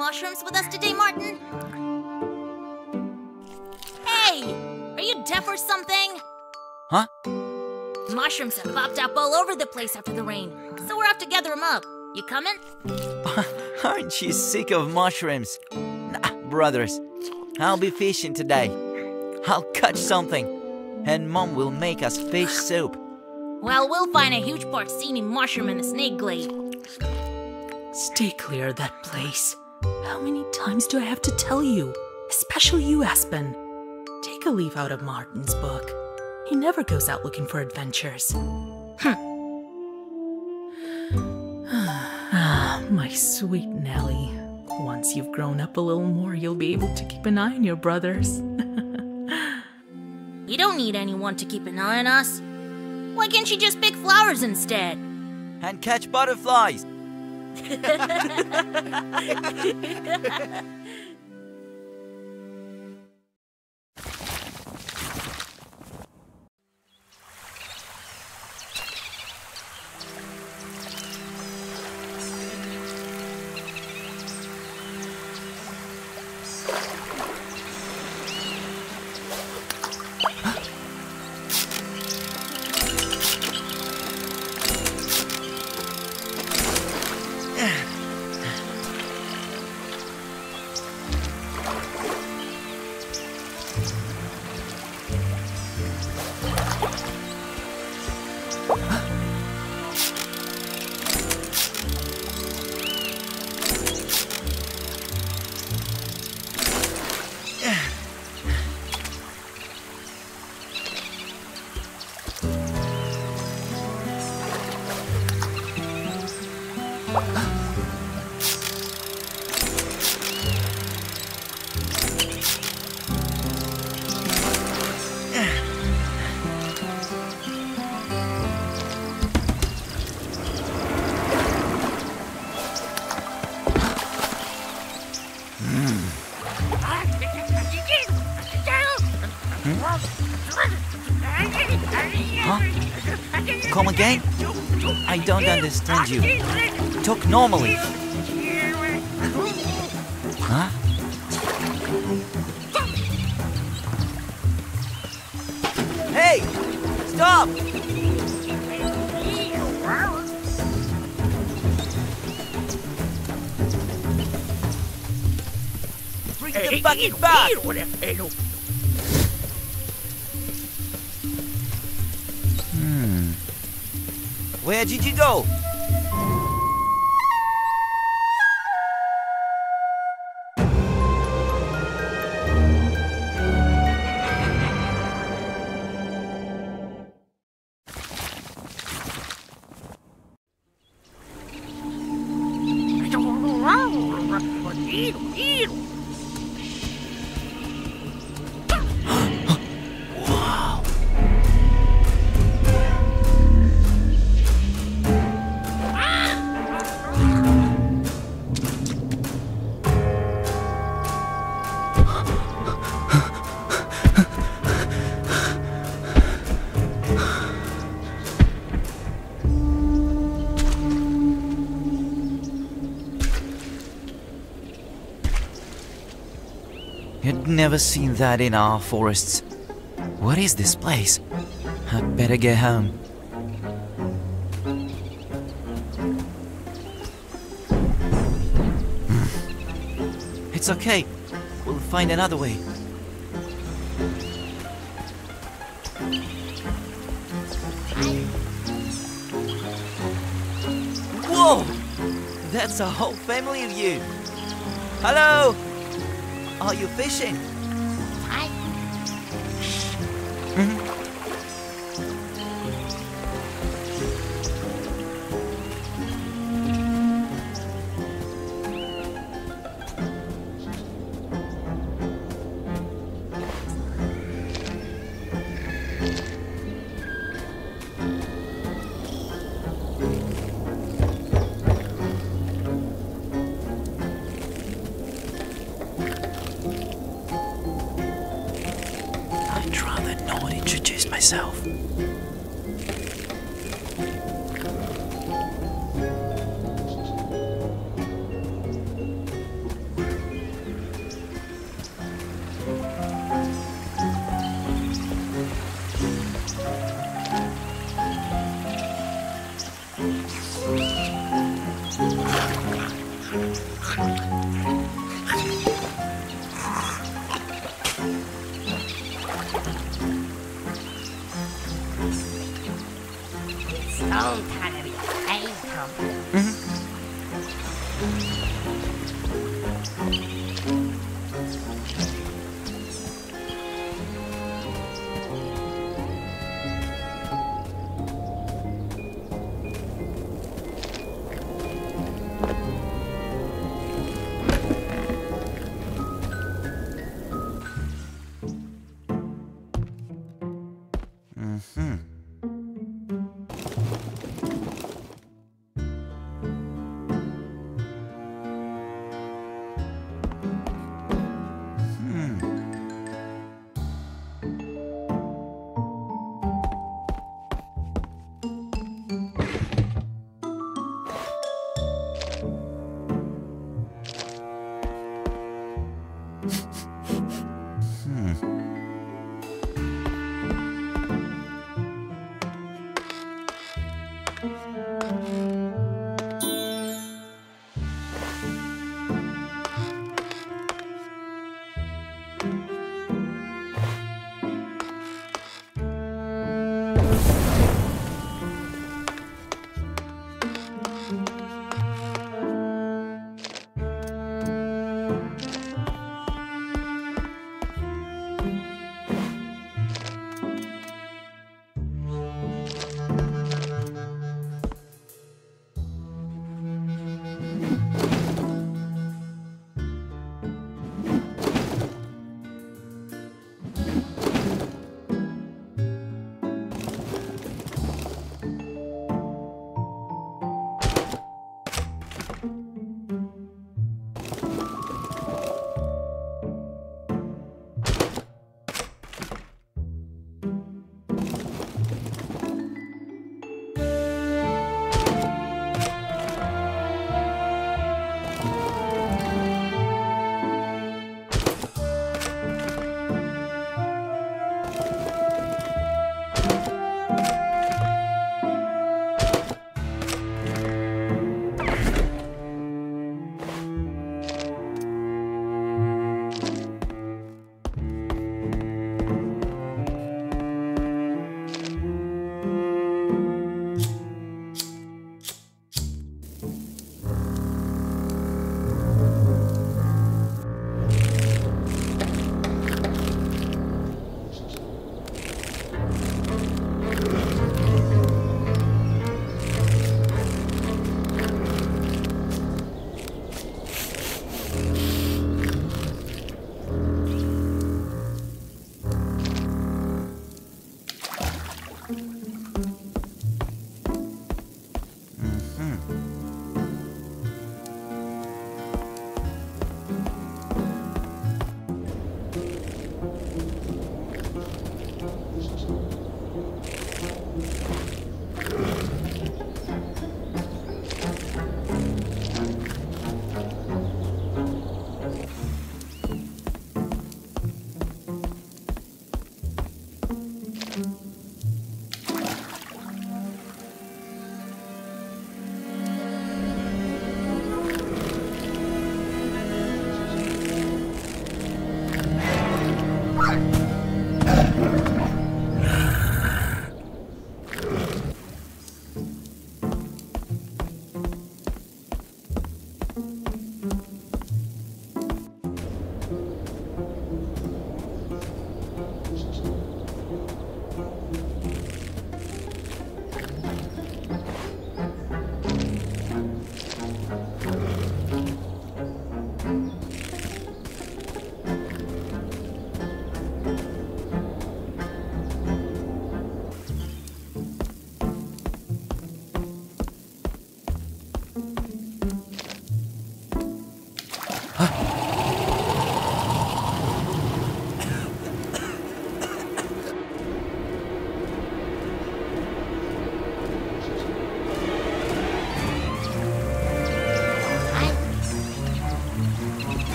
mushrooms with us today, Martin? Hey! Are you deaf or something? Huh? Mushrooms have popped up all over the place after the rain, so we're off to gather them up. You coming? Aren't you sick of mushrooms? Nah, brothers. I'll be fishing today. I'll catch something, and Mom will make us fish soup. Well, we'll find a huge porcini mushroom in the snake glade. Stay clear of that place. How many times do I have to tell you? Especially you, Aspen. Take a leaf out of Martin's book. He never goes out looking for adventures. Ah, my sweet Nellie. Once you've grown up a little more, you'll be able to keep an eye on your brothers. You don't need anyone to keep an eye on us. Why can't you just pick flowers instead? And catch butterflies. Come again? I don't understand you. Talk normally. Huh? Hey! Stop! Bring the bucket back! Where did you go? You'd never seen that in our forests. What is this place? I'd better get home. It's okay. We'll find another way. Whoa! That's a whole family of you. Hello! Are you fishing? I'd rather not introduce myself. Stone kind of cave come.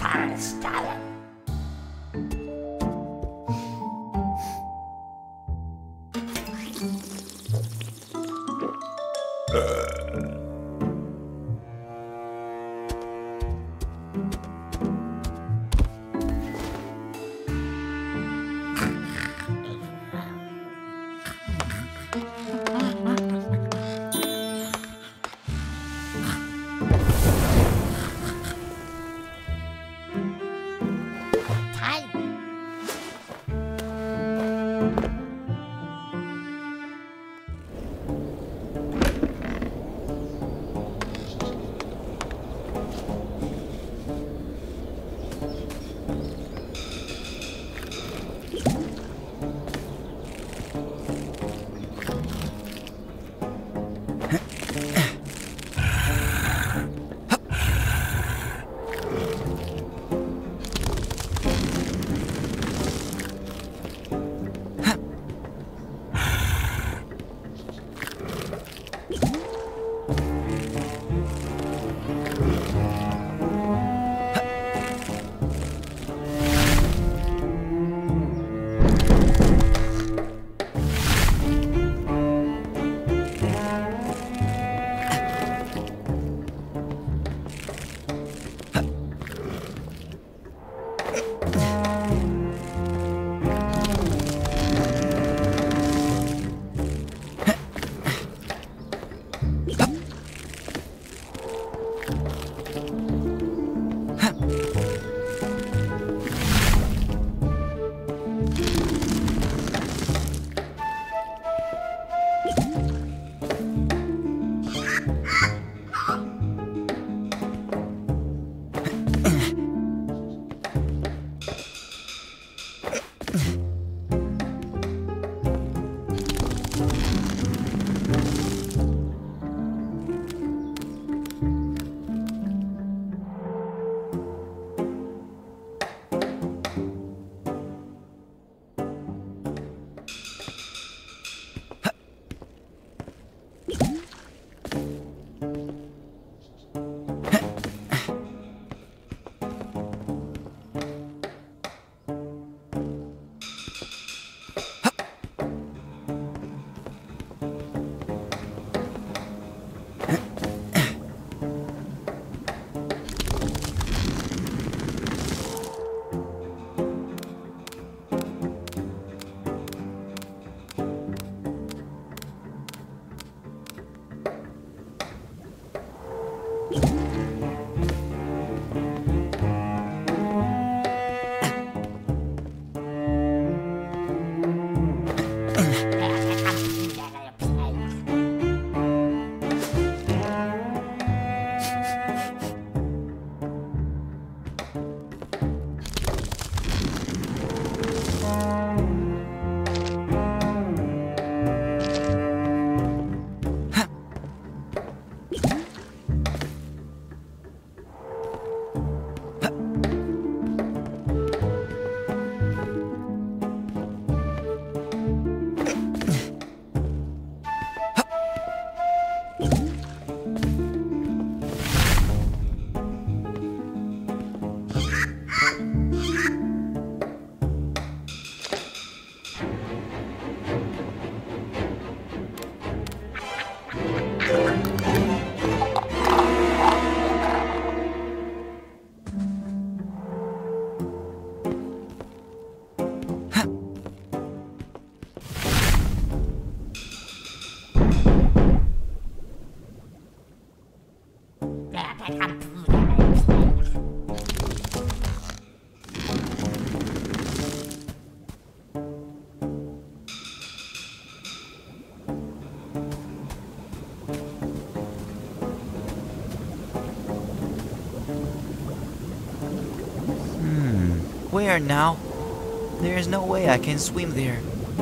Where now? There is no way I can swim there.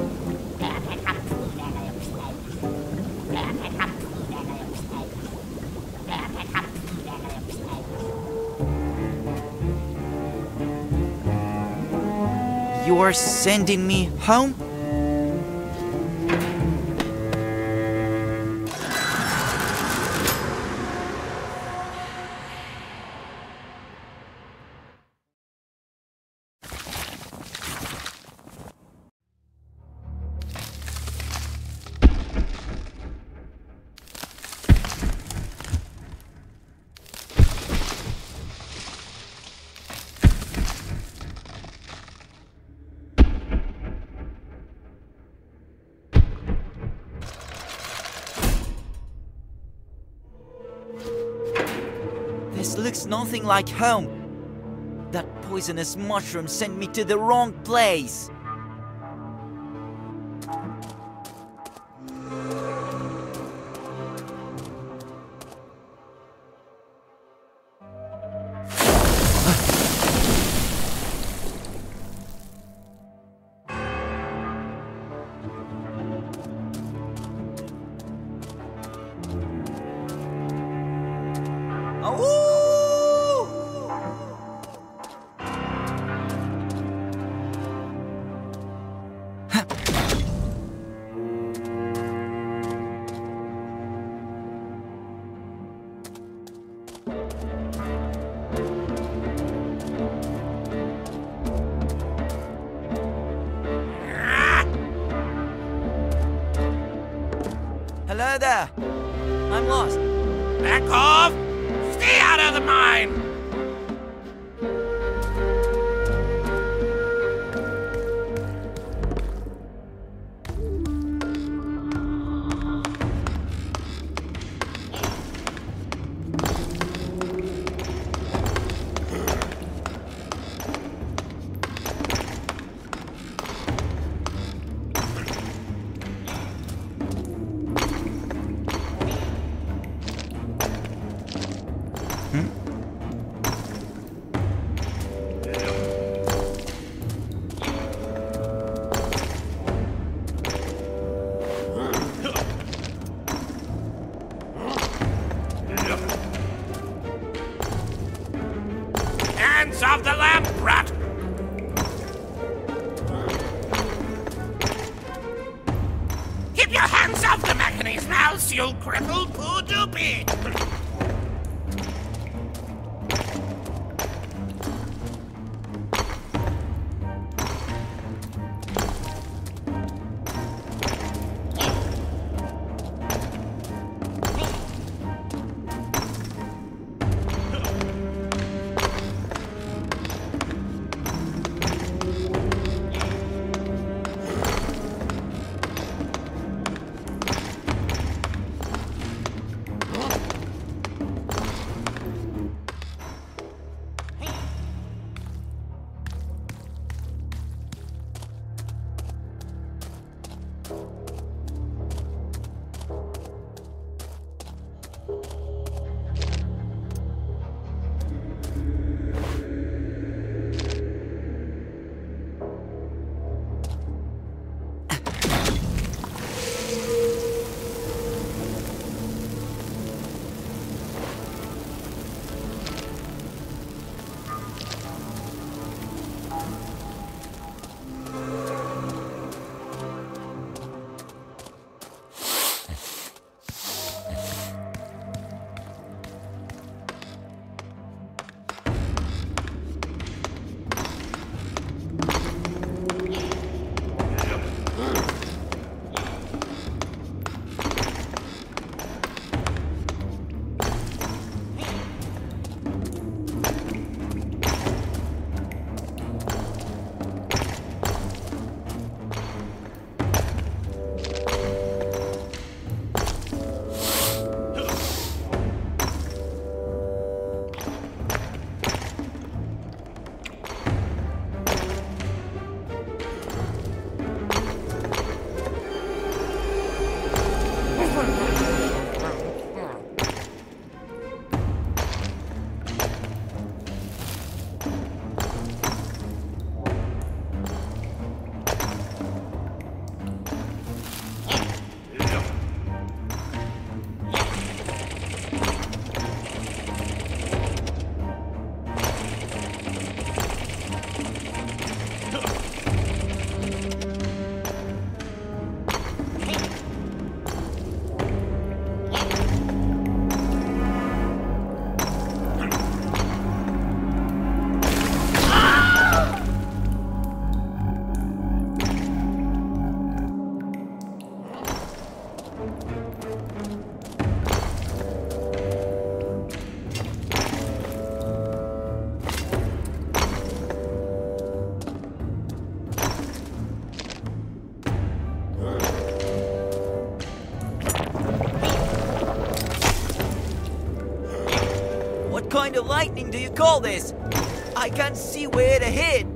You're sending me home? This looks nothing like home. That poisonous mushroom sent me to the wrong place. Hello there. I'm lost. Back off! Stay out of the mine! Hands off the lamp, brat! Keep your hands off the mechanism, else you'll cripple poor Doopy! What kind of lightning do you call this? I can't see where to hit.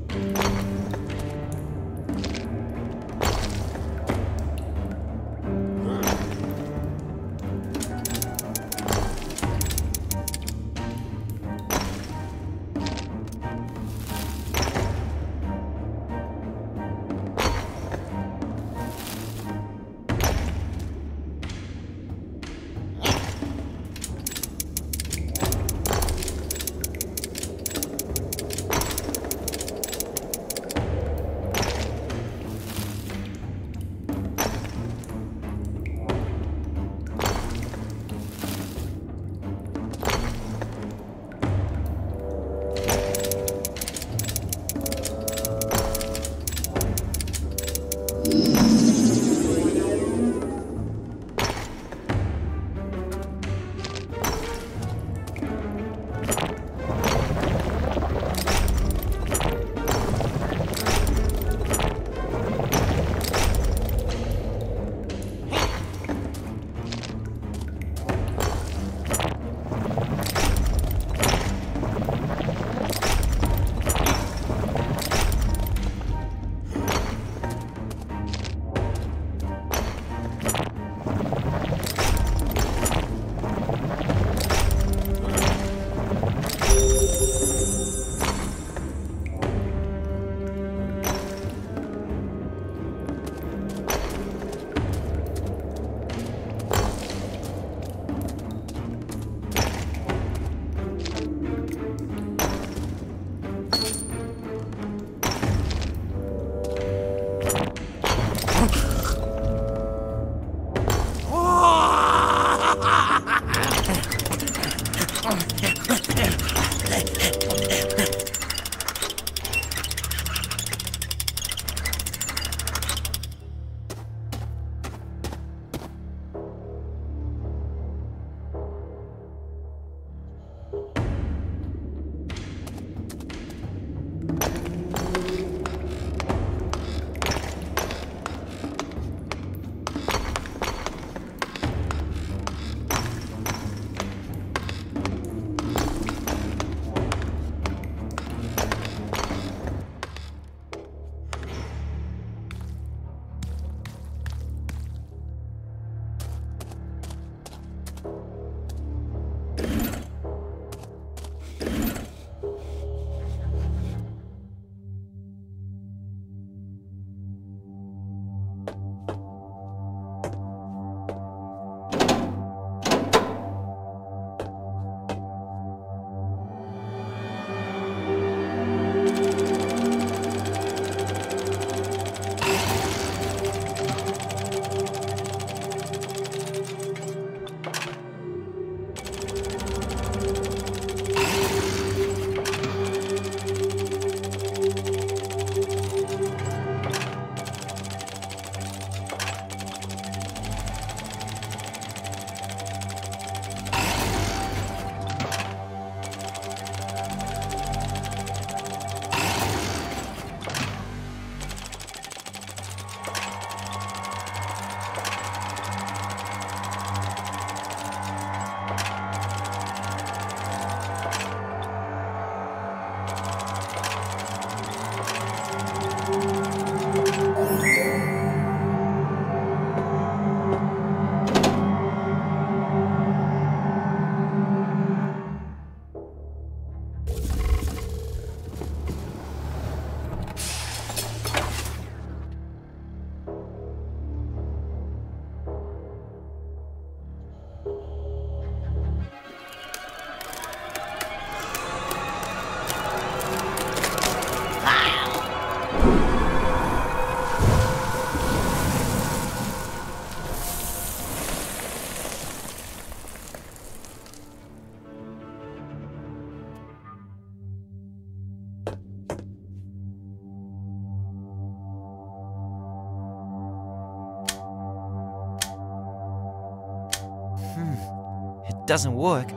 Doesn't work.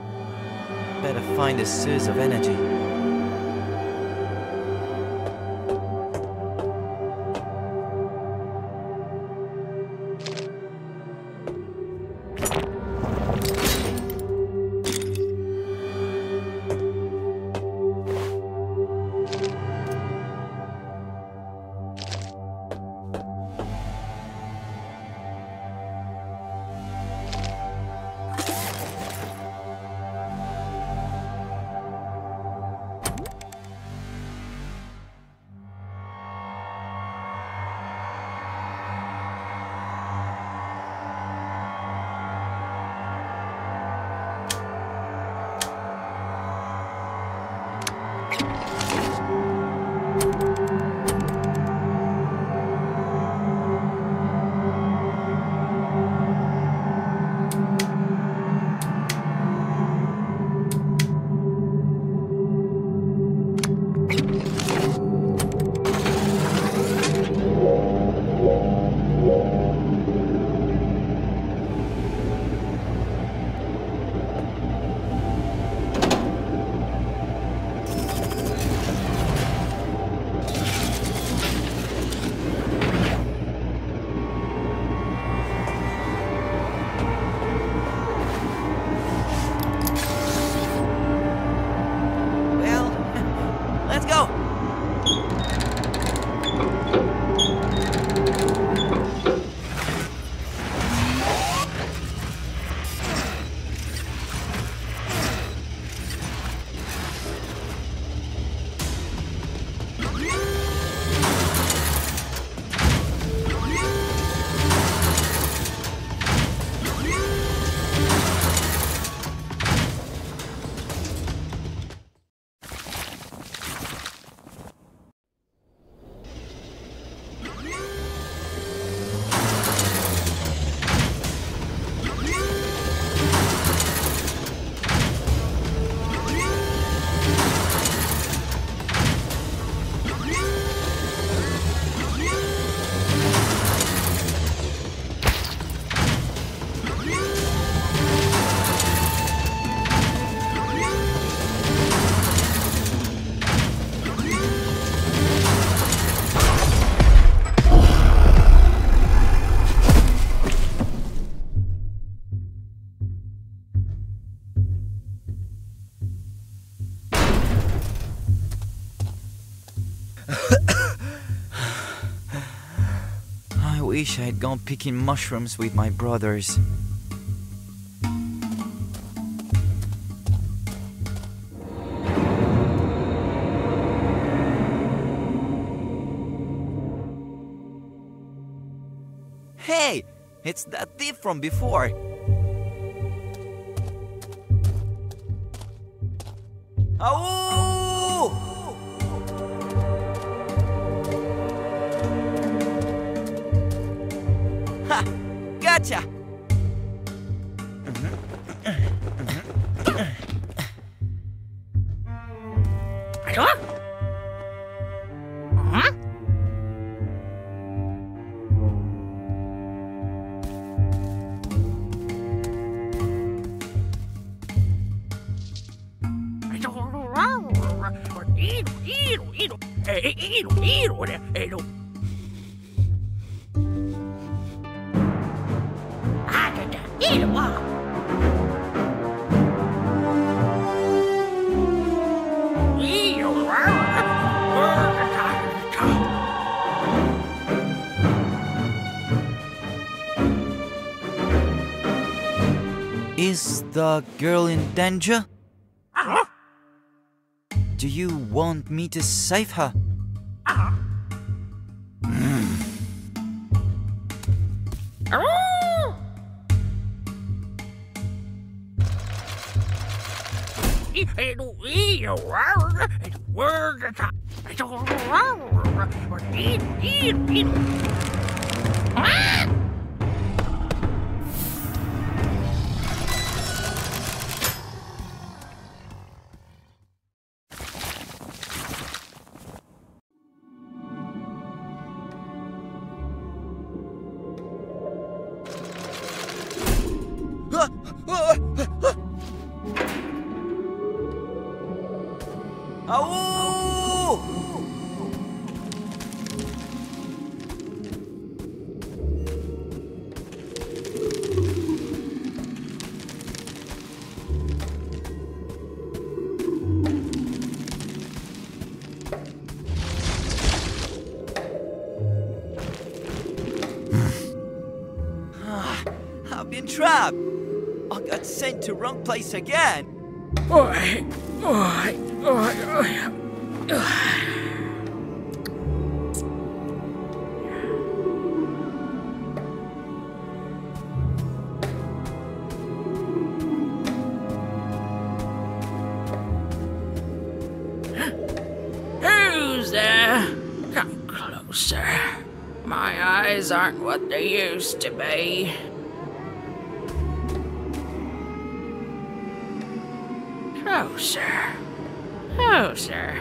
Better find a source of energy. wish I had gone picking mushrooms with my brothers. Hey! It's that thief from before! Ow! Ha! Gotcha! Is the girl in danger? Do you want me to save her? I've been trapped! I got sent to wrong place again! Who's there? Come closer. My eyes aren't what they used to be. Closer. Closer.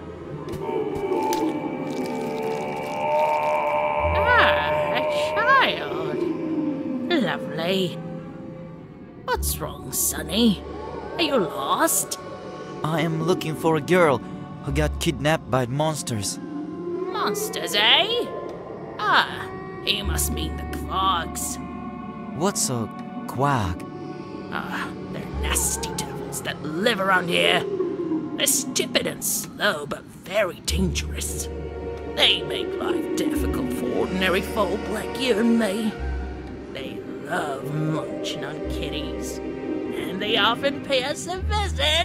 Ah, a child. Lovely. What's wrong, Sonny? Are you lost? I am looking for a girl who got kidnapped by monsters. Monsters, eh? Ah, you must mean the Quags. What's a quag? Ah, they're nasty devils that live around here. They're stupid and slow, but very dangerous. They make life difficult for ordinary folk like you and me. They love munching on kitties, and they often pay us a visit.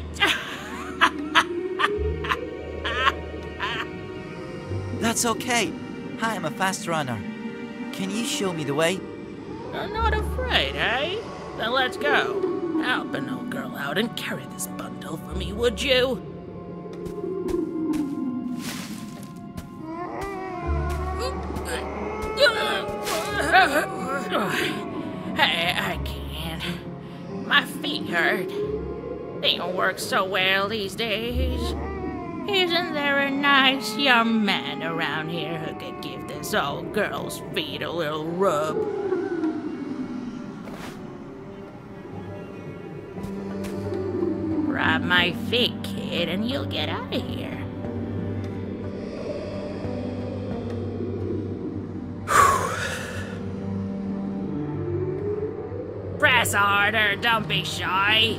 That's okay. I am a fast runner. Can you show me the way? You're not afraid, eh? Then let's go. Help an old girl out and carry this bundle for me, would you? Hey, I can't. My feet hurt. They don't work so well these days. Isn't there a nice young man around here who could give this old girl's feet a little rub? Rub my feet, kid, and you'll get out of here. Press harder, don't be shy.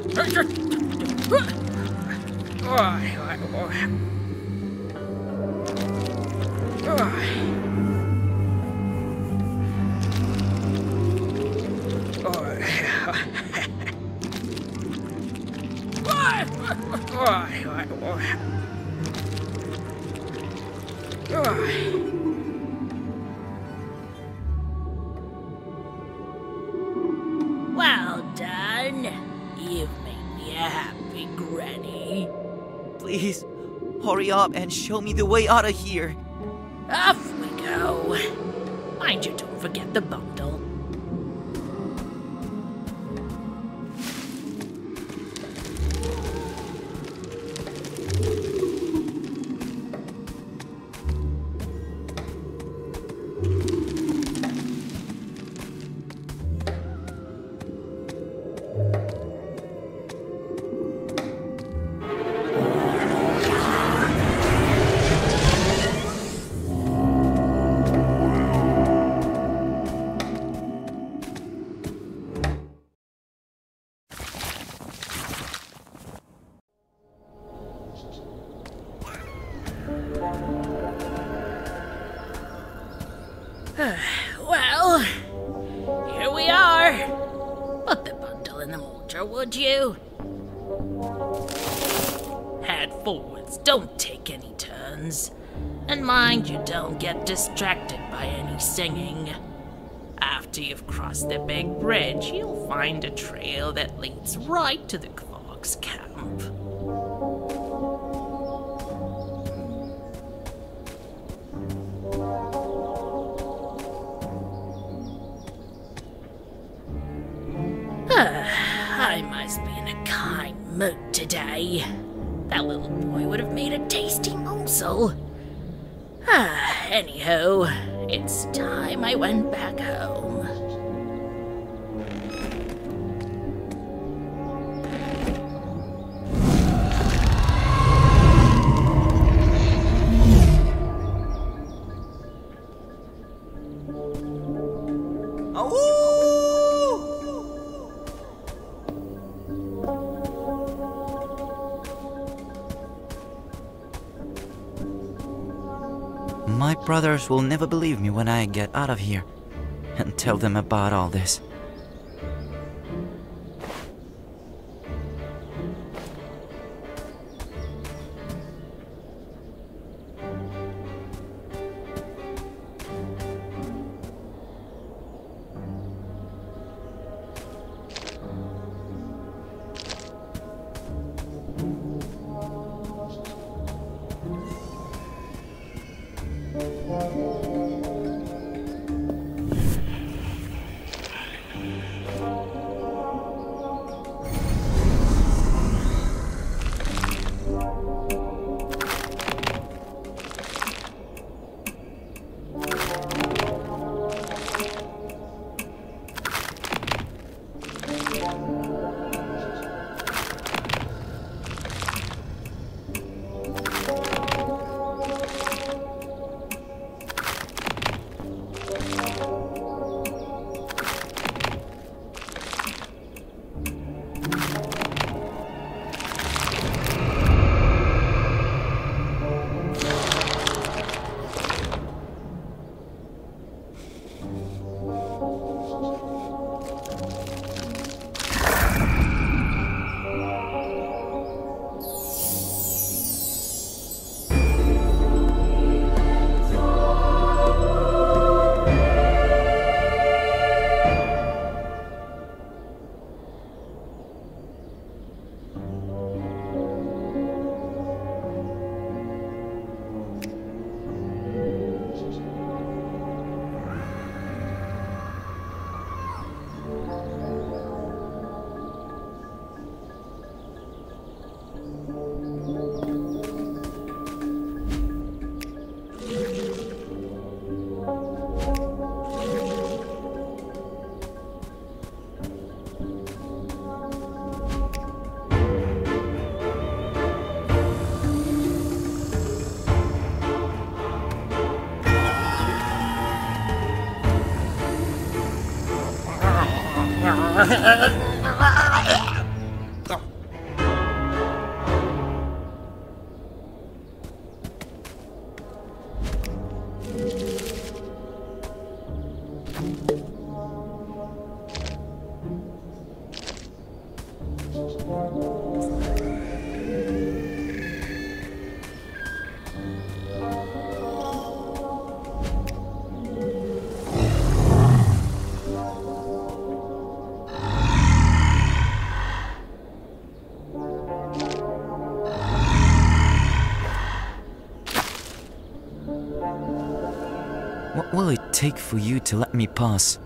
Well done. You've made me a happy granny. Please, hurry up and show me the way out of here. Off we go. Mind you don't forget the bundle. Well, here we are. Put the bundle in the mortar, would you? Head forwards, don't take any turns. And mind you don't get distracted by any singing. After you've crossed the big bridge, you'll find a trail that leads right to the Clog's camp. I must be in a kind mood today. That little boy would have made a tasty morsel. Anywho, it's time I went back home. My brothers will never believe me when I get out of here and tell them about all this. What will it take for you to let me pass?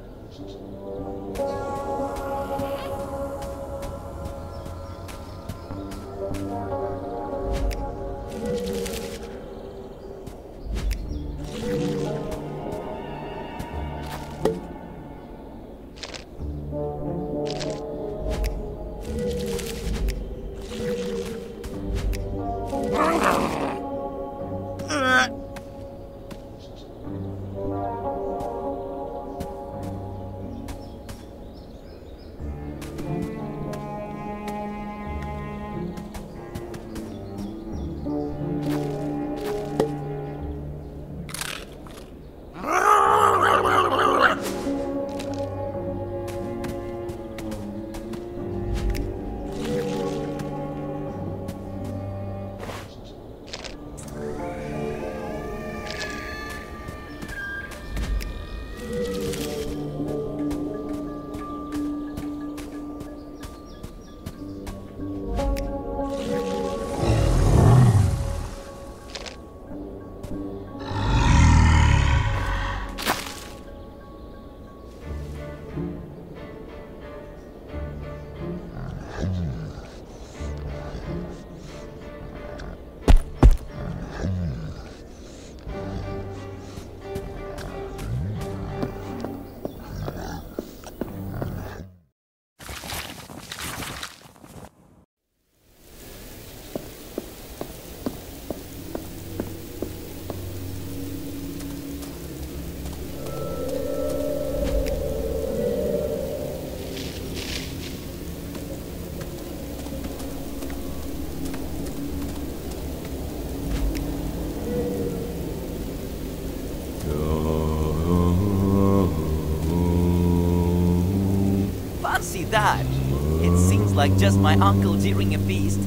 Fancy that! It seems like just my uncle during a feast.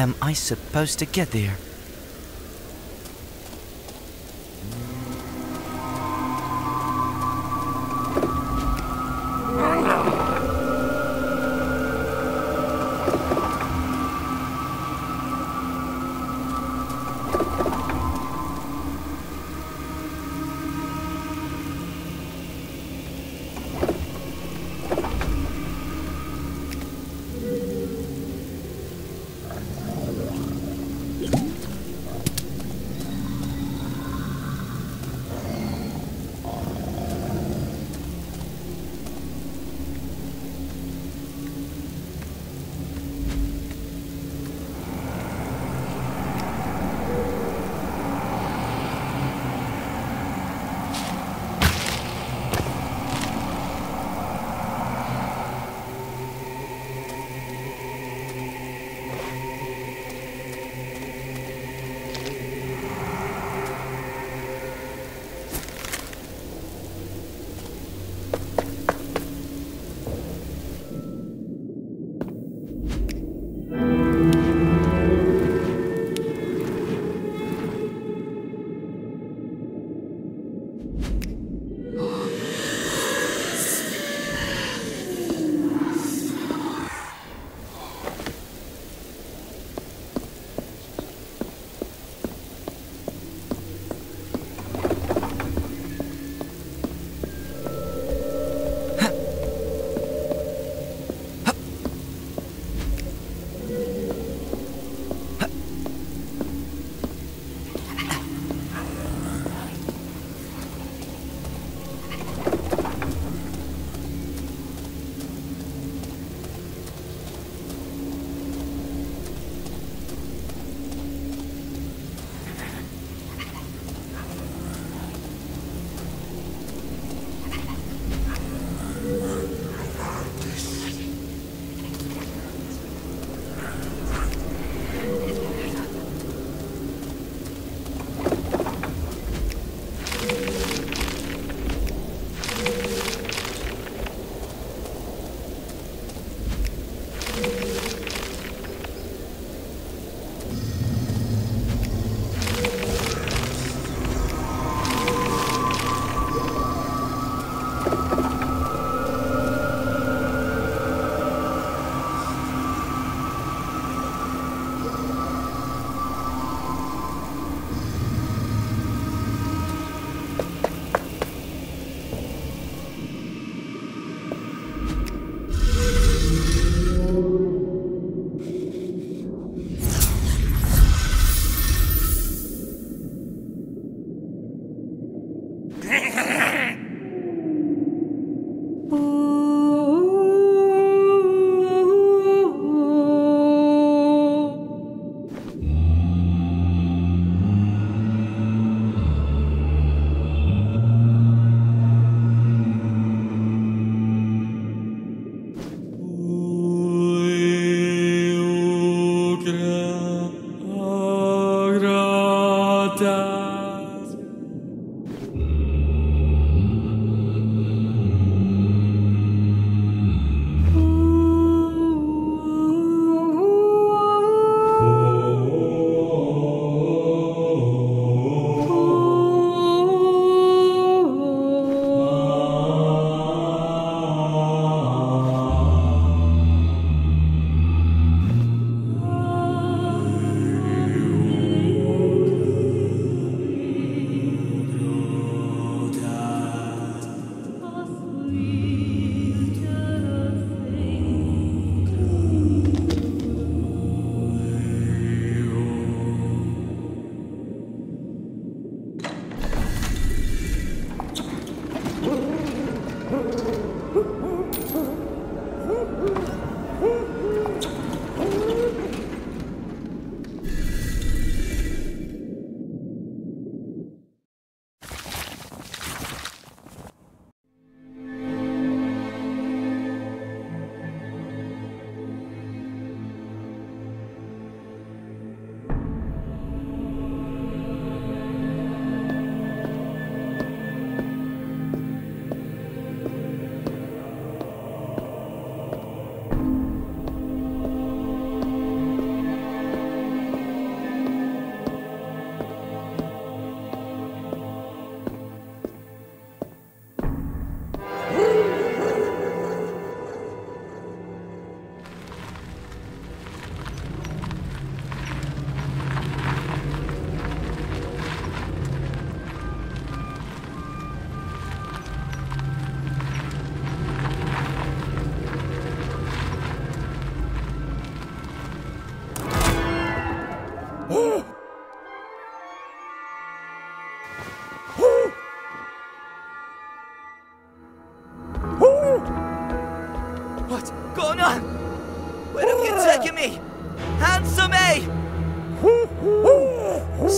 am I supposed to get there?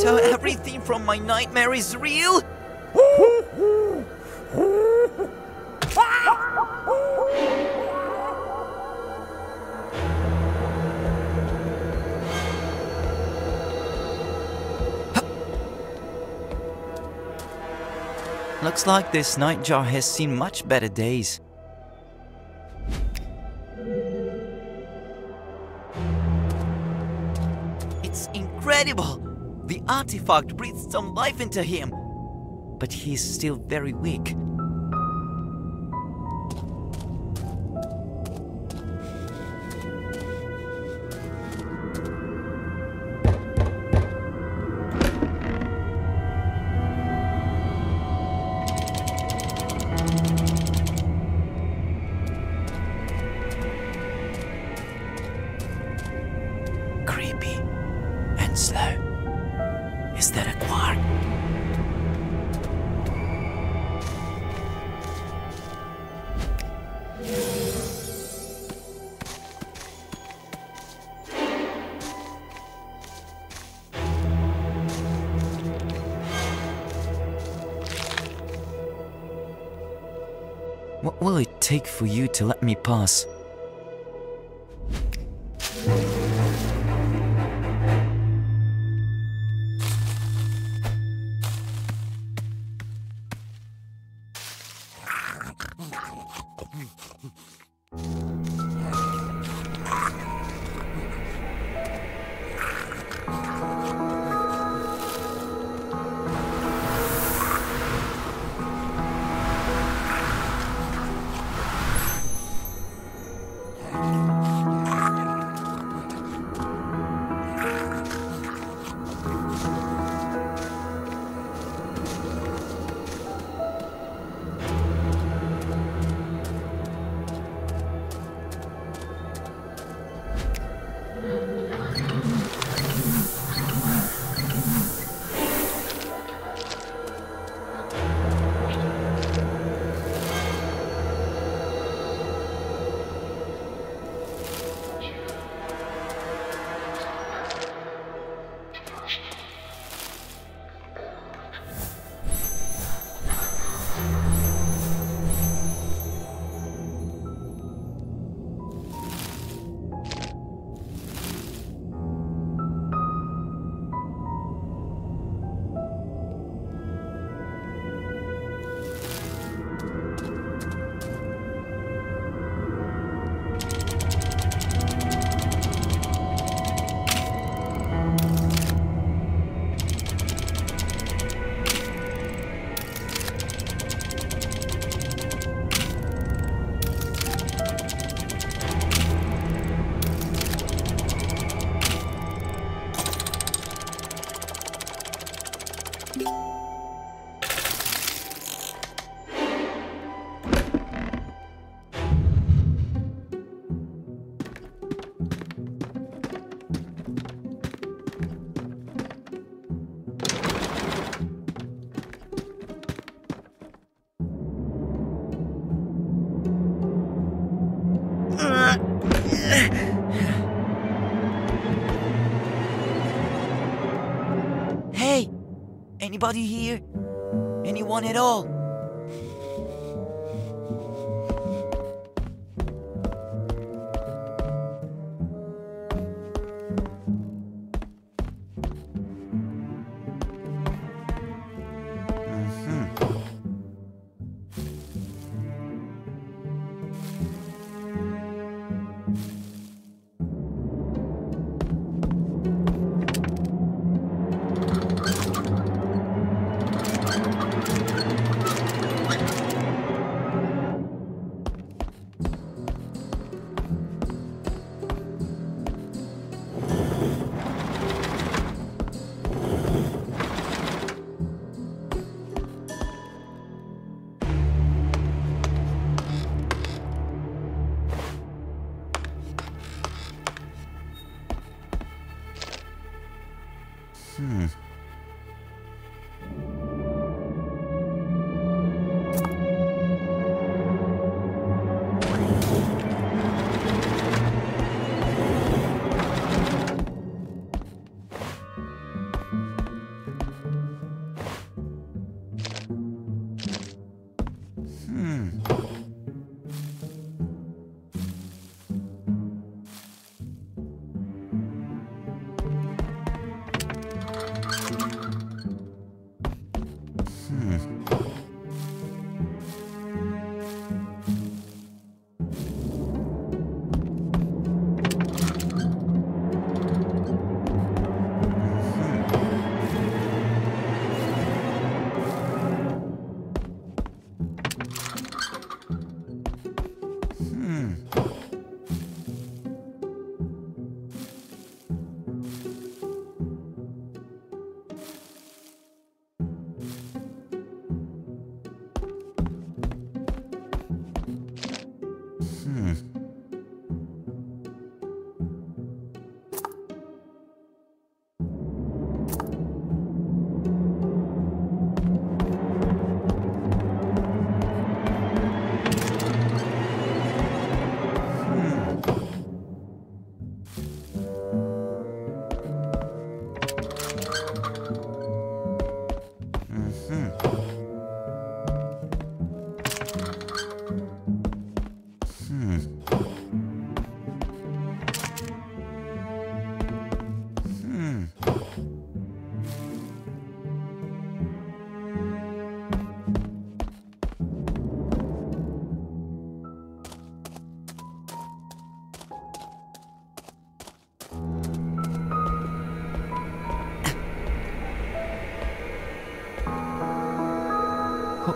So everything from my nightmare is real? Looks like this nightjar has seen much better days. It's incredible! The artifact breathed some life into him, but he's still very weak. Creepy and slow. Is that a quark? What will it take for you to let me pass? Hey! Anybody here? Anyone at all?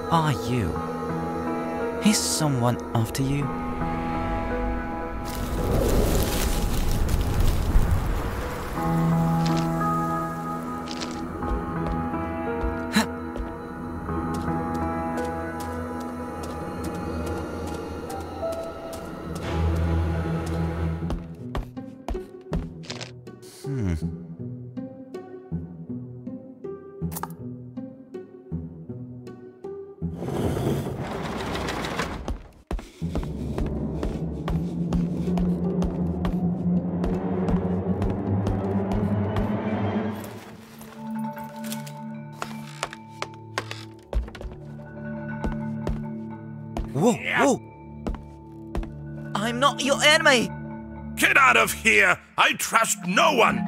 are you? Is someone after you? Whoa, whoa! I'm not your enemy! Get out of here! I trust no one!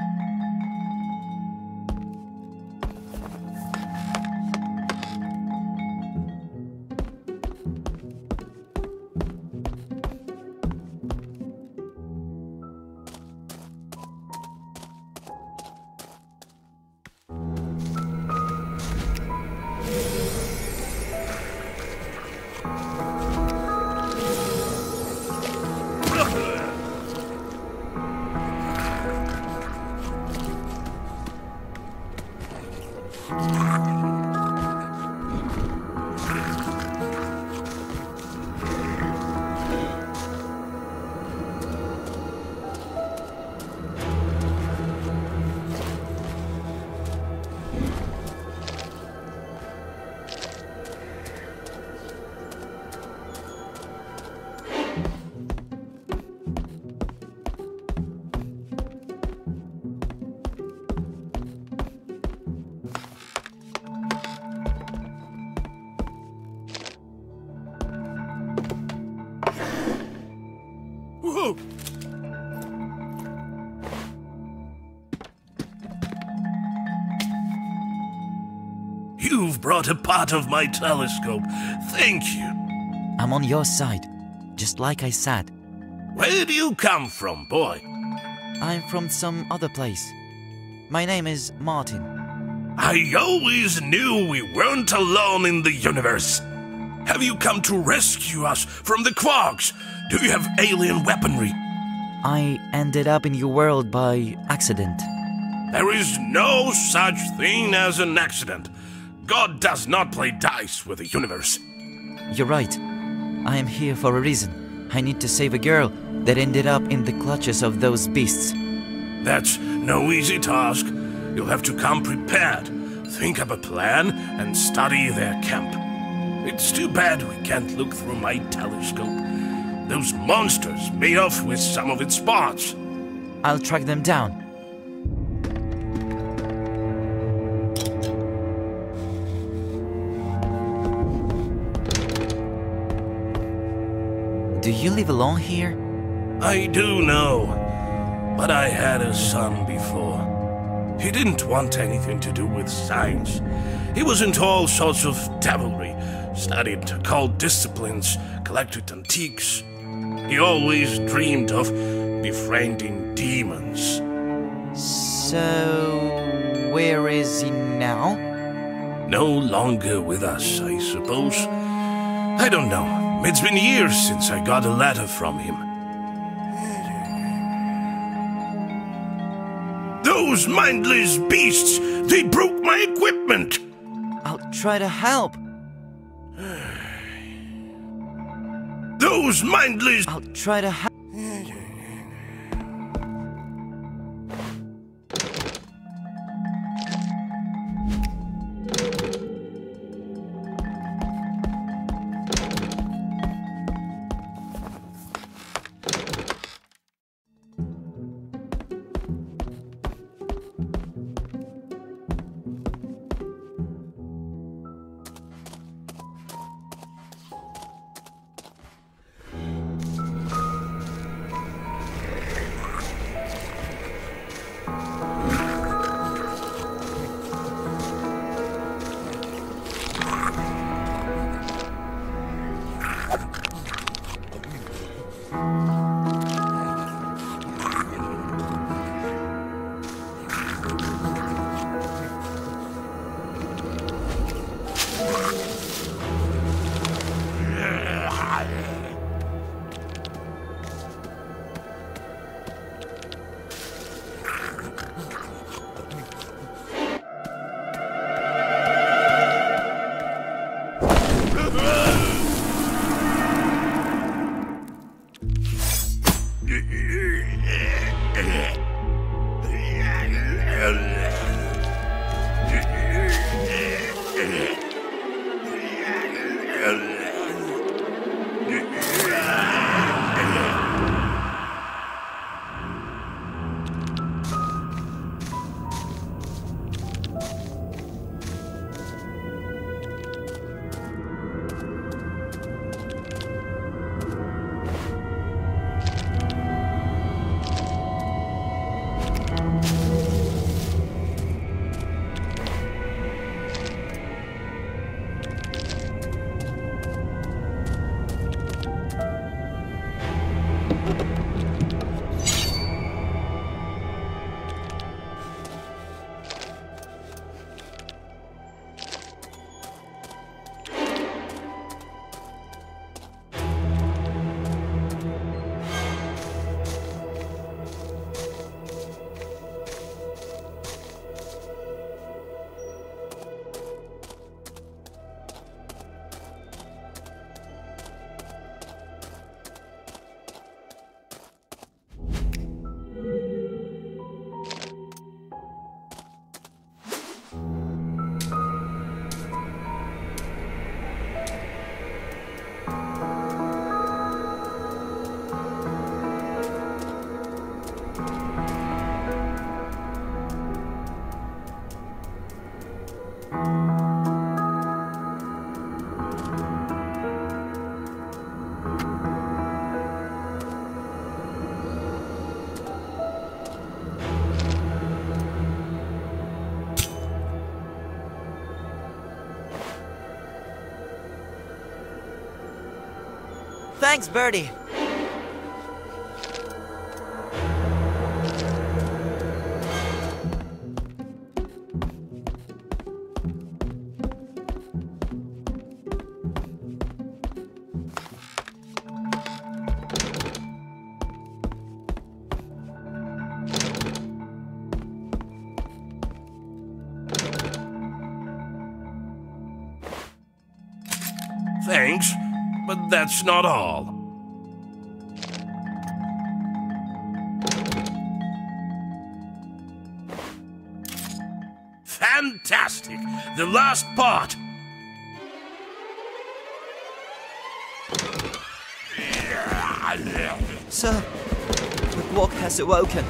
Whoa! You've brought a part of my telescope. Thank you. I'm on your side, just like I said. Where do you come from, boy? I'm from some other place. My name is Martin. I always knew we weren't alone in the universe. Have you come to rescue us from the Quarks? Do you have alien weaponry? I ended up in your world by accident. There is no such thing as an accident. God does not play dice with the universe. You're right. I am here for a reason. I need to save a girl that ended up in the clutches of those beasts. That's no easy task. You'll have to come prepared. Think up a plan and study their camp. It's too bad we can't look through my telescope. Those monsters made off with some of its parts. I'll track them down. Do you live alone here? I do know, but I had a son before. He didn't want anything to do with science. He was into all sorts of devilry, studied occult disciplines, collected antiques. He always dreamed of befriending demons. So, where is he now? No longer with us, I suppose. I don't know. It's been years since I got a letter from him. Those mindless beasts! They broke my equipment! I'll try to help. Those mindless... I'll try to help. Thanks, Birdie. Thanks, but that's not all. Fantastic! The last part! Sir, the Quag has awoken.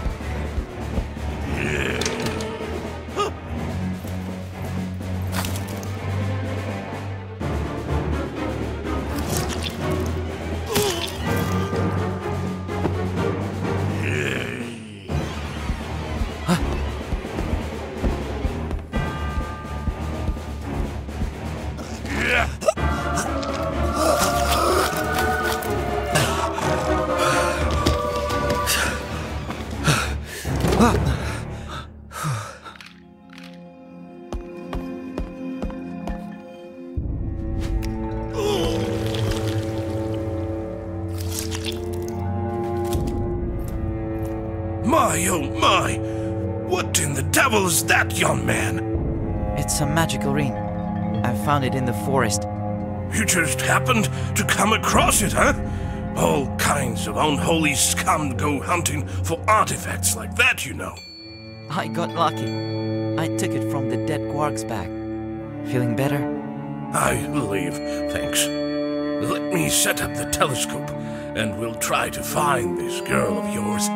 My, oh my! What in the devil is that, young man? It's a magical ring. I found it in the forest. You just happened to come across it, huh? All kinds of unholy scum go hunting for artifacts like that, you know. I got lucky. I took it from the dead Quag's back. Feeling better? I believe, thanks. Let me set up the telescope, and we'll try to find this girl of yours.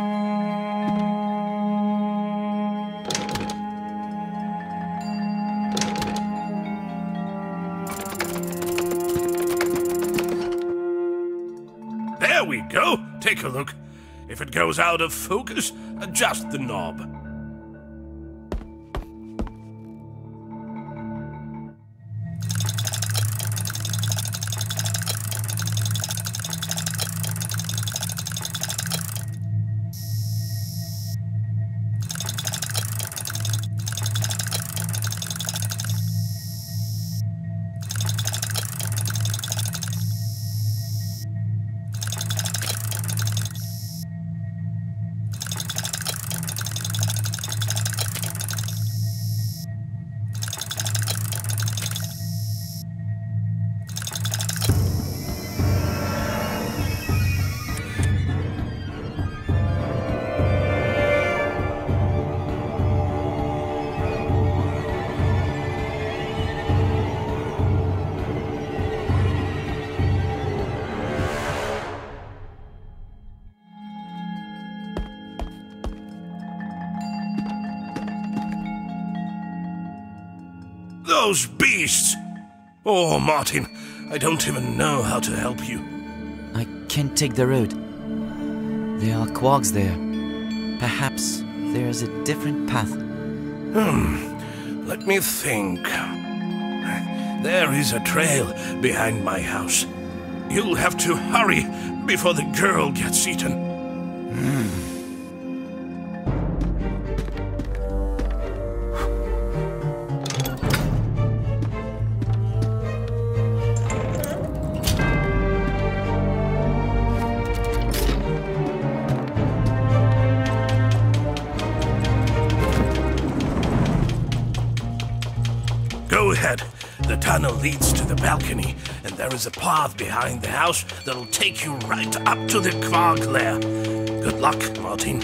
There we go. Take a look. If it goes out of focus, adjust the knob. Those beasts! Oh, Martin, I don't even know how to help you. I can't take the road. There are Quags there. Perhaps there's a different path. Let me think. There is a trail behind my house. You'll have to hurry before the girl gets eaten. Go ahead. The tunnel leads to the balcony, and there is a path behind the house that'll take you right up to the Quag lair. Good luck, Martin.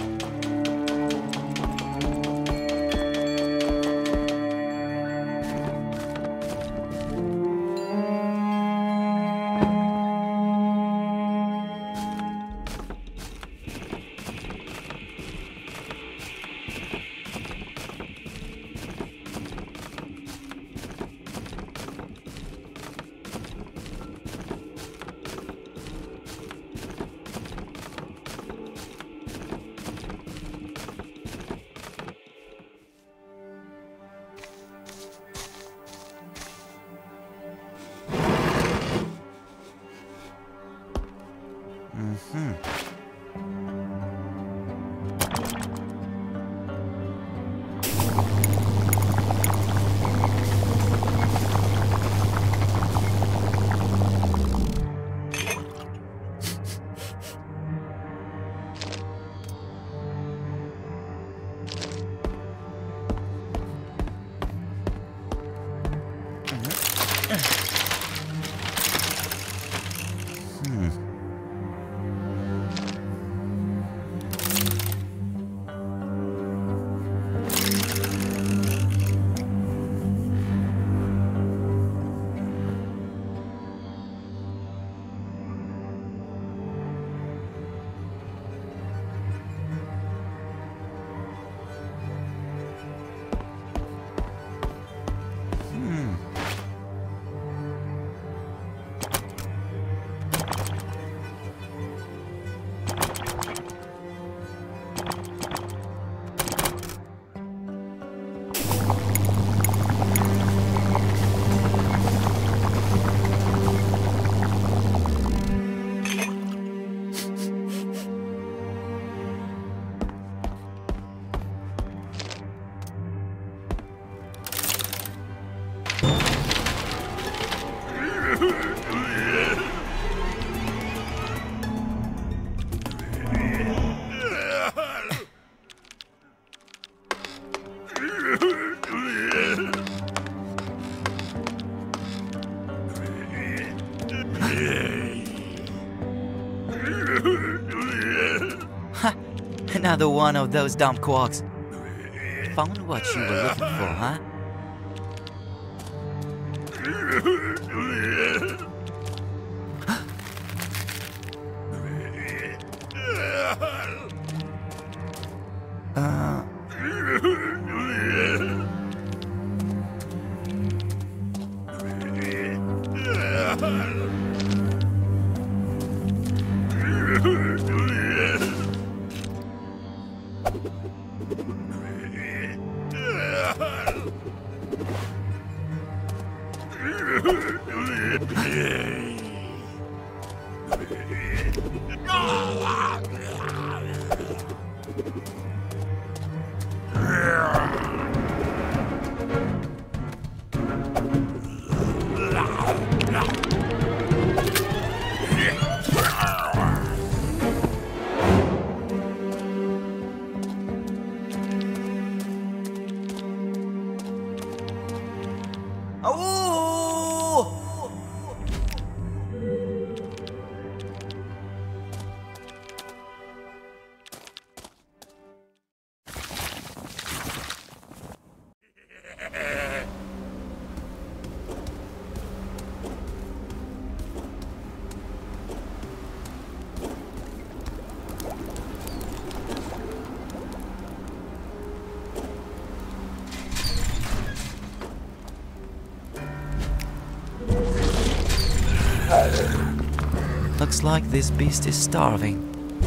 Another one of those dumb quarks. Found what you were looking for, huh? Looks like this beast is starving.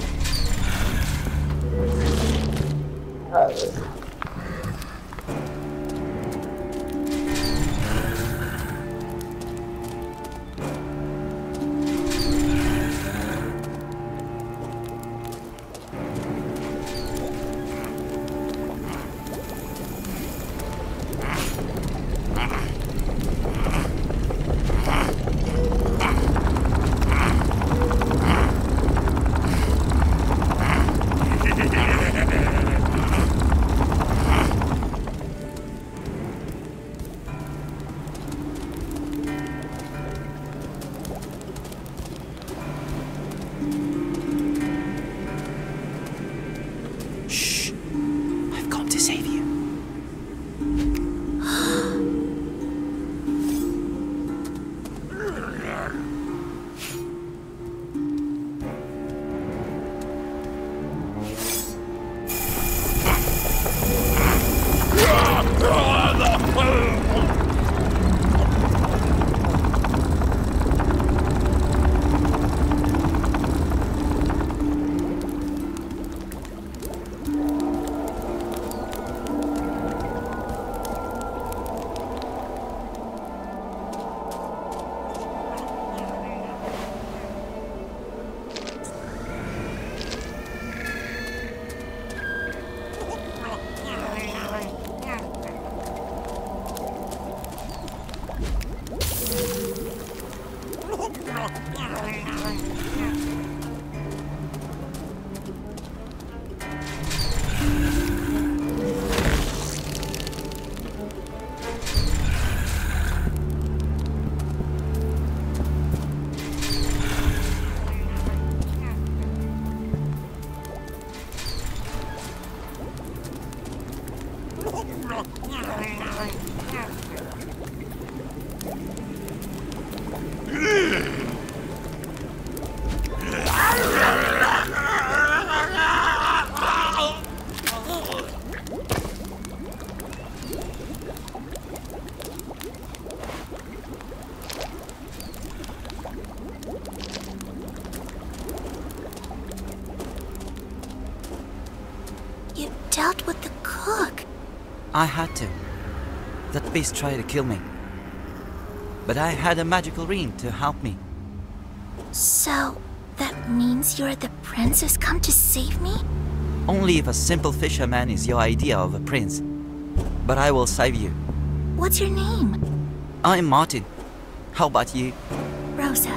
You dealt with the cook. I had to. That beast tried to kill me. But I had a magical ring to help me. So, that means you're the prince who's come to save me? Only if a simple fisherman is your idea of a prince. But I will save you. What's your name? I'm Martin. How about you? Rosa.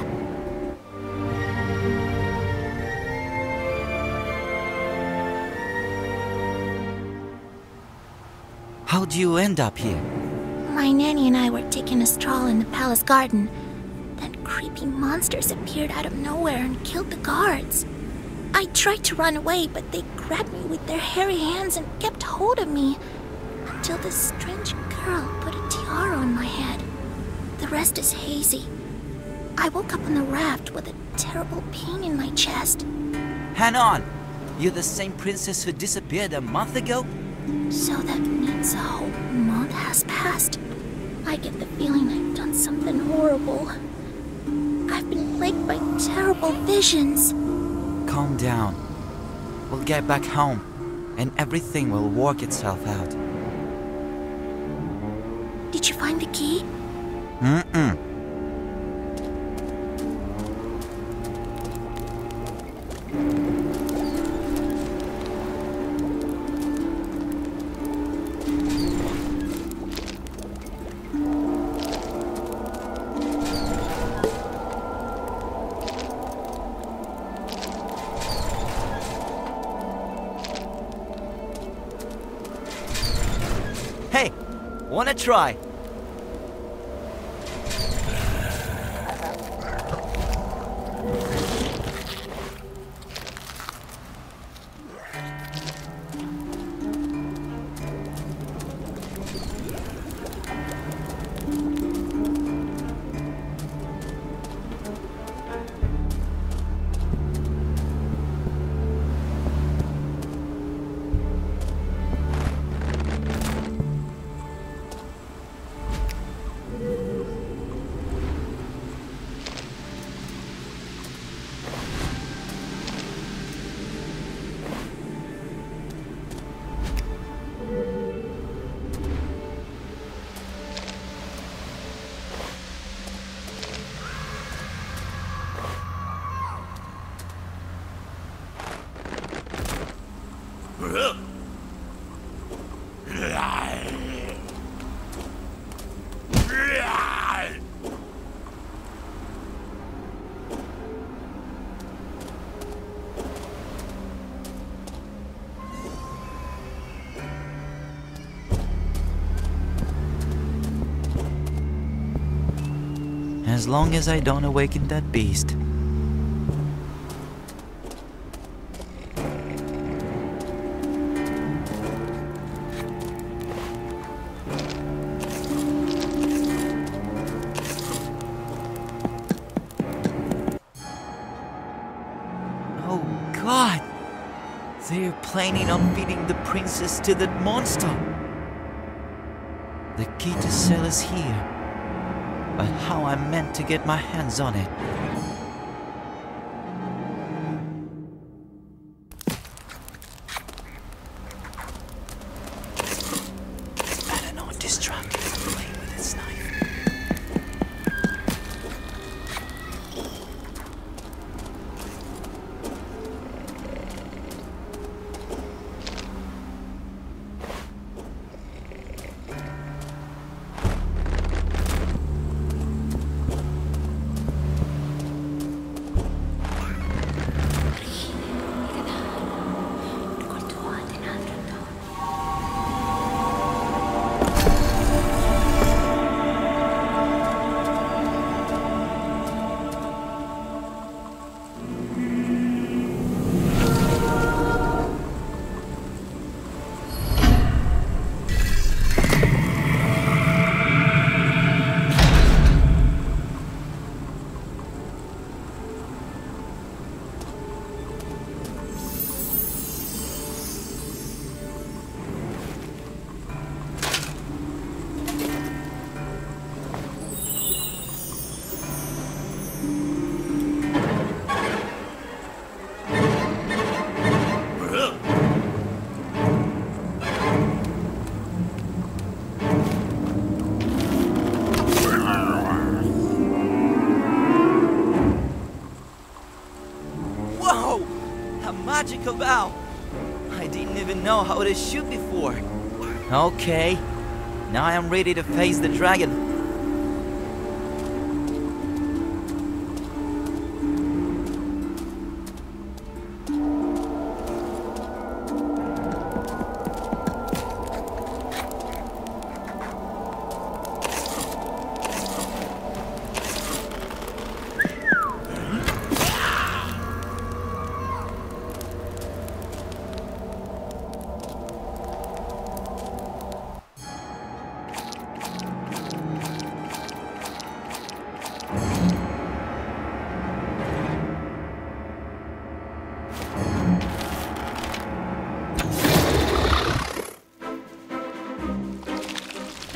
How'd you end up here? My nanny and I were taking a stroll in the palace garden. Then creepy monsters appeared out of nowhere and killed the guards. I tried to run away, but they grabbed me with their hairy hands and kept hold of me until this strange girl put a tiara on my head. The rest is hazy. I woke up on the raft with a terrible pain in my chest. Hang on! You're the same princess who disappeared a month ago? So that means a whole month has passed. I get the feeling I've done something horrible. I've been plagued by terrible visions. Calm down. We'll get back home, and everything will work itself out. Did you find the key? Mm-mm. Hey, wanna try? As long as I don't awaken that beast. Oh God! They're planning on feeding the princess to that monster. The key to cell is here. But how I'm meant to get my hands on it? Better not distract him from playing with his knife. Magical bow! I didn't even know how to shoot before. Okay, now I am ready to face the dragon.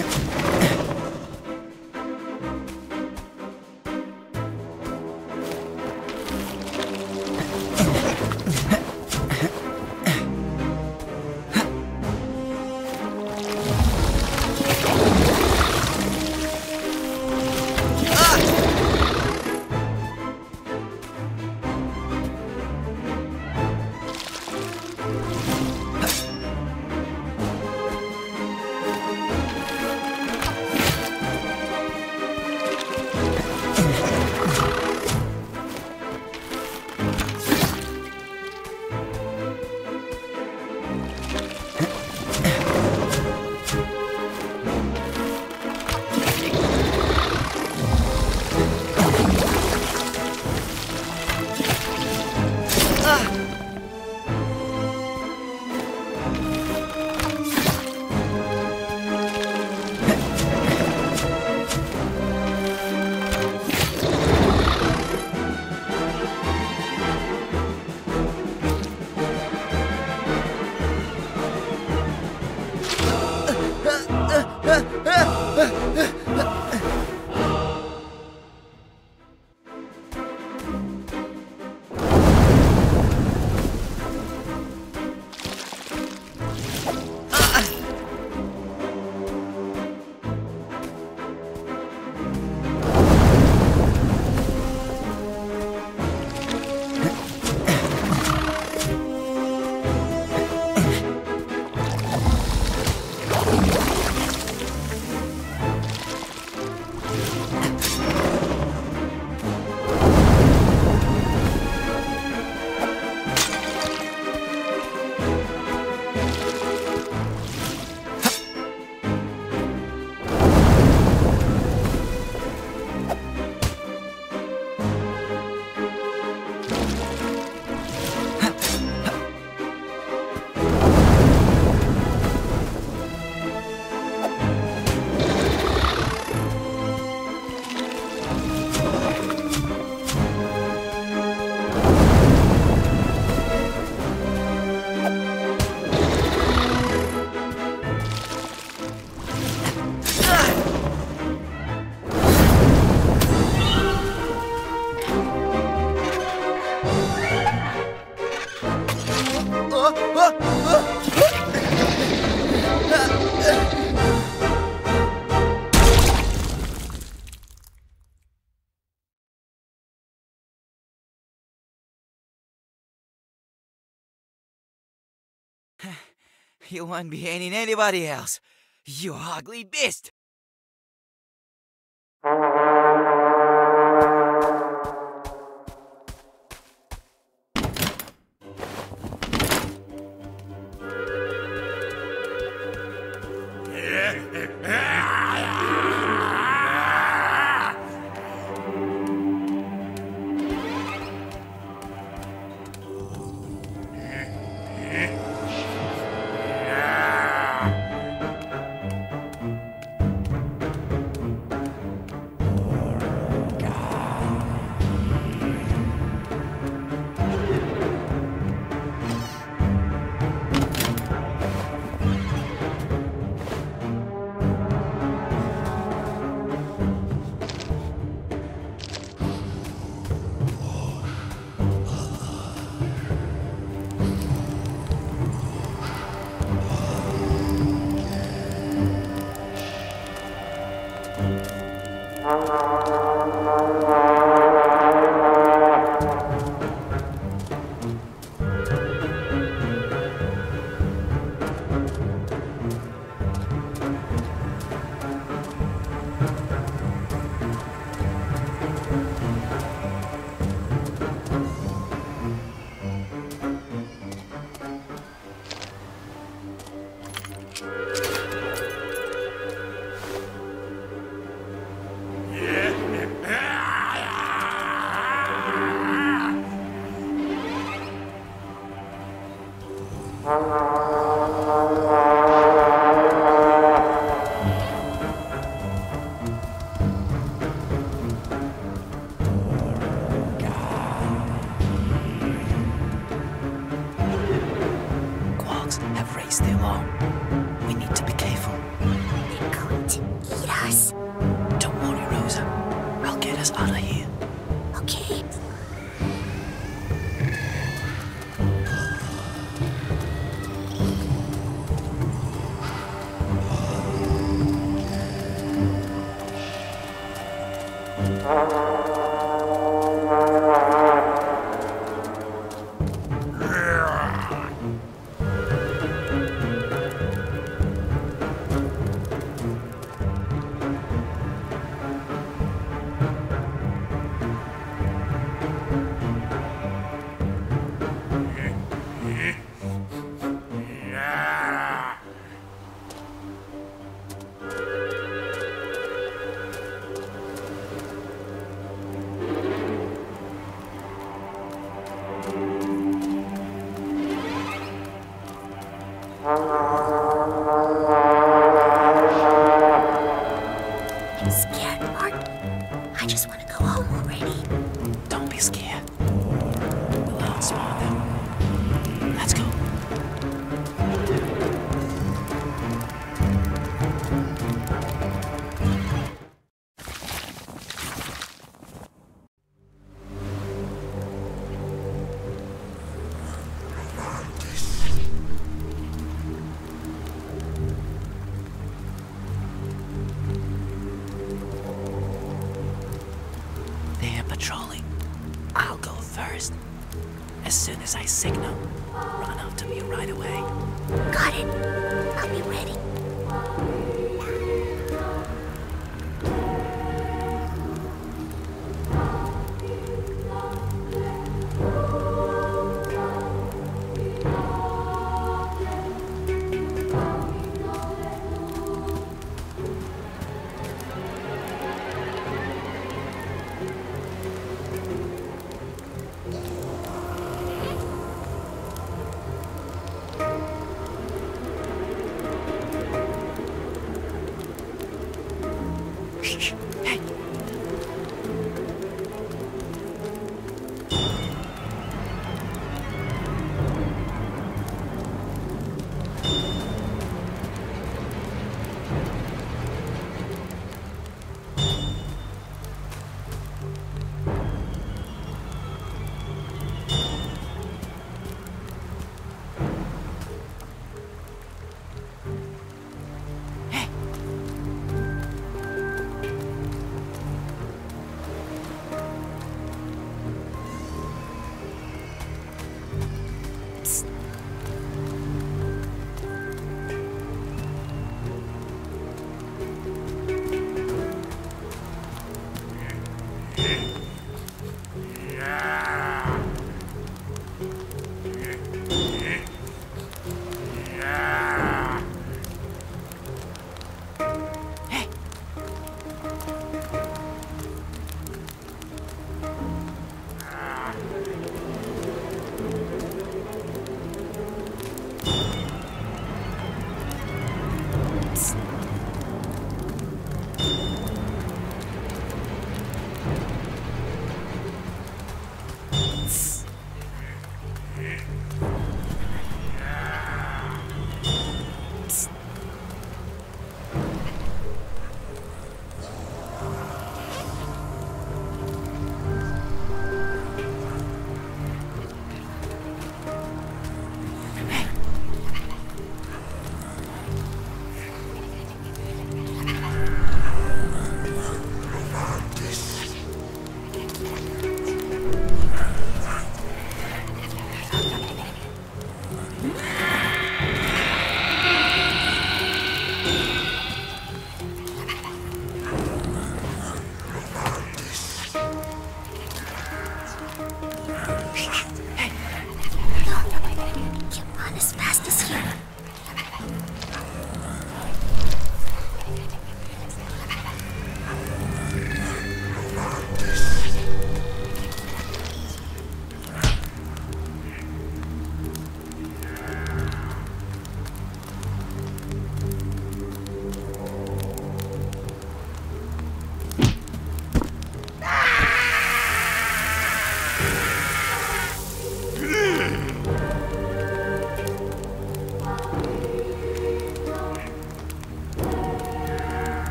You won't be hating anybody else, you ugly beast! us. Don't worry, Rosa. I'll get us out of here. Okay. I'm scared, Martin. I just want to go home already. Don't be scared. We'll outsmart them. Let's go. They're patrolling. I'll go first. As soon as I signal, run up to me right away. Got it. I'll be ready. Shh. Hey.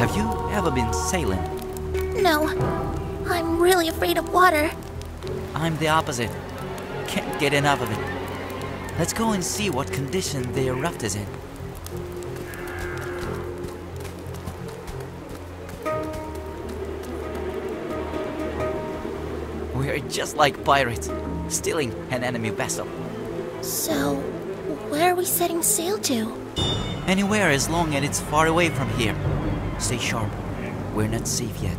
Have you ever been sailing? No, I'm really afraid of water. I'm the opposite. Can't get enough of it. Let's go and see what condition their raft is in. We're just like pirates, stealing an enemy vessel. So, where are we setting sail to? Anywhere as long as it's far away from here. Stay sharp. We're not safe yet.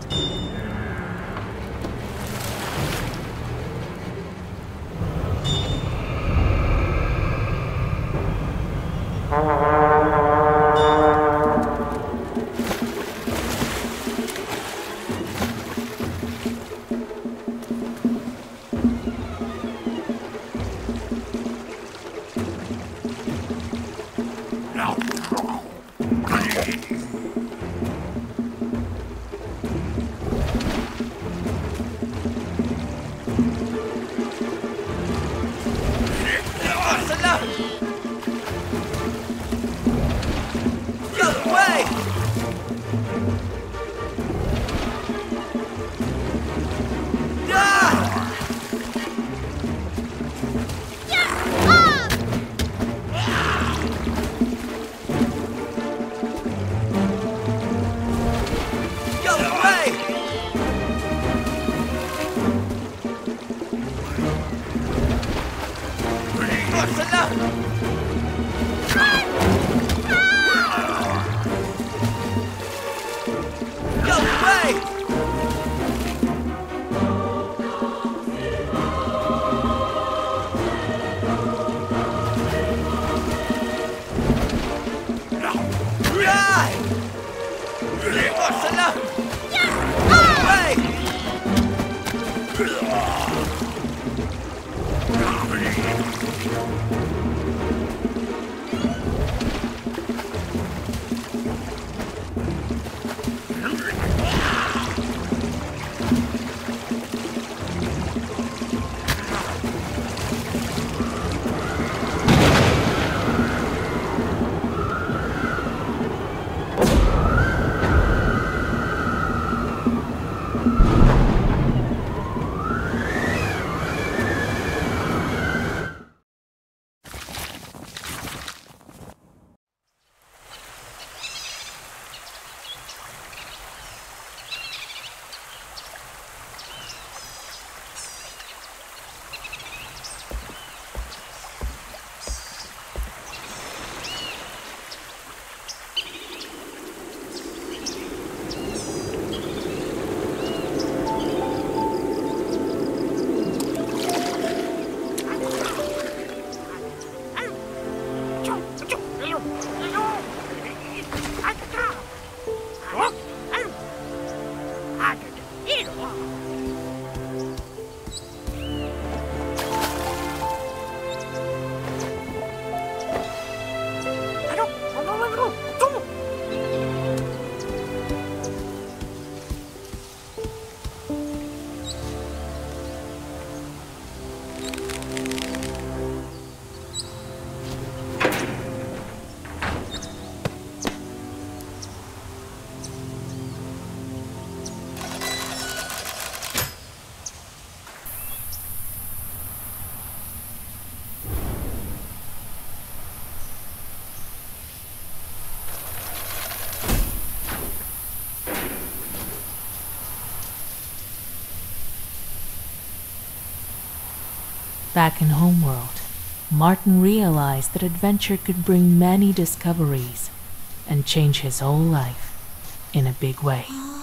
Back in Homeworld, Martin realized that adventure could bring many discoveries and change his whole life in a big way.